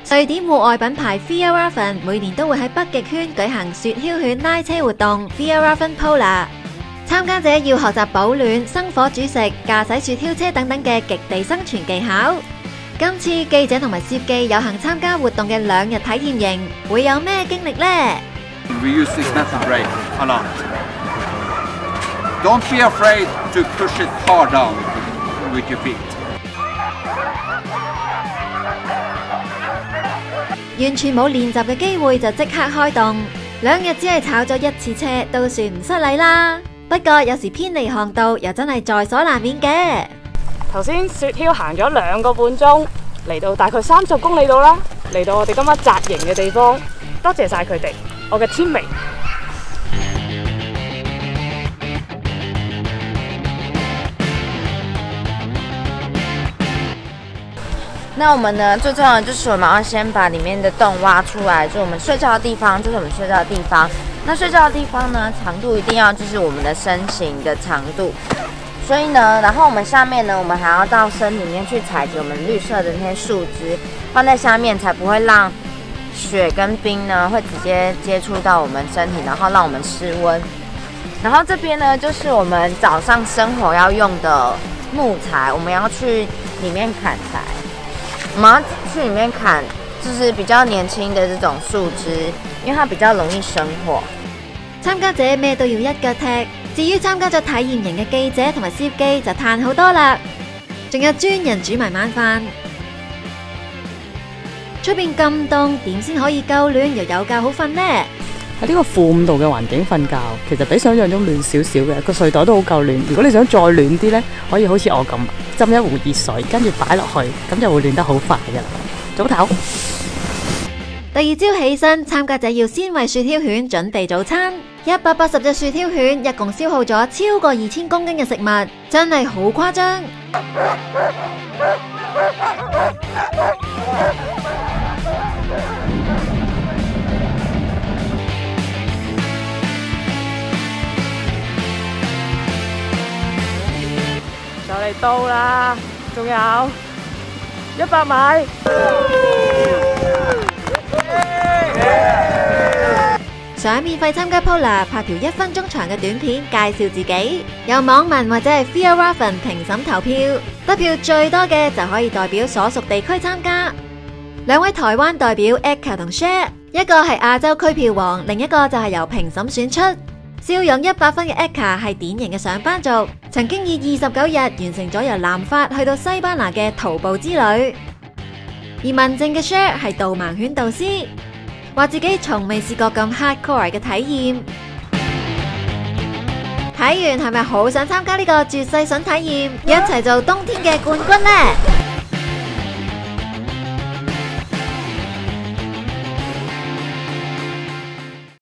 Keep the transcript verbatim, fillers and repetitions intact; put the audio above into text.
瑞典戶外品牌 Fjällräven 每年都會喺北極圈舉行雪橇犬拉車活動 Fjällräven Polar， 參加者要學習保暖、生火煮食、駕駛雪橇車等等嘅極地生存技巧。今次記者同埋攝記有幸參加活動嘅兩日體驗營，會有咩經歷呢？ We use this metal brake a lot. Don't be afraid to push it hard down with your feet. 完全冇練習嘅機會就即刻開動，兩日只係炒咗一次車都算唔失禮啦。不過有時偏離航道又真係在所難免嘅。 頭先雪橇行咗兩個半鐘，嚟到大概三十公里度啦，嚟到我哋今日紮營嘅地方，多謝晒佢哋，我嘅 teammate。 那我们呢，最重要的就是我们要先把里面的洞挖出来，就是我们睡觉的地方，这是我们睡觉的地方。那睡觉的地方呢，长度一定要就是我们的身形的长度。所以呢，然后我们下面呢，我们还要到深里面去采集我们绿色的那些树枝，放在下面，才不会让雪跟冰呢会直接接触到我们身体，然后让我们失温。然后这边呢，就是我们早上生火要用的木材，我们要去里面砍柴。我们要去里面砍，就是比較年輕嘅這種樹枝，因為它比較容易生火。 參加者咩都要一腳踢，至於參加咗體驗營嘅記者同埋攝記就嘆好多啦。仲有專人煮埋晚飯，出邊咁凍，點先可以夠暖又有覺好瞓呢？ 喺呢個負五度嘅環境瞓覺，其實比想象中暖少少嘅，個睡袋都好夠暖。如果你想再暖啲呢，可以好似我咁斟一壺熱水，跟住擺落去，咁就會暖得好快㗎啦。早唞。 第二朝起身，參加者要先為雪橇犬準備早餐。一百八十隻雪橇犬一共消耗咗超過二千公斤嘅食物，真係好誇張。 就嚟到啦，仲有一百米。 想免費參加 Polar， 拍條一分鐘長嘅短片介紹自己，由網民或者係 Fjällräven 評審投票，得票最多嘅就可以代表所屬地區參加。兩位台灣代表 Eka 同 Share， 一個係亞洲區票王，另一個就係由評審選出。笑容一百分嘅 Eka 係典型嘅上班族，曾經以二十九日完成咗由南法去到西班牙嘅徒步之旅。而文靜嘅 Share 係導盲犬導師，話自己從未試過咁 hardcore 嘅體驗。睇完係咪好想參加呢個絕世筍體驗，一齊做冬天嘅冠軍呢？